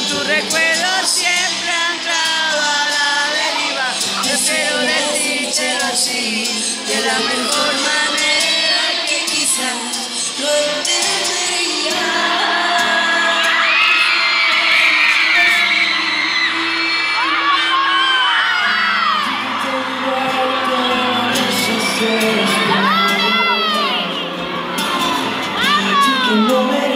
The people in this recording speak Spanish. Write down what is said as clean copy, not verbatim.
Tu recuerdo siempre anclado a la deriva. Prefiero decírtelo así, de la mejor manera que quizás lo entendería. No me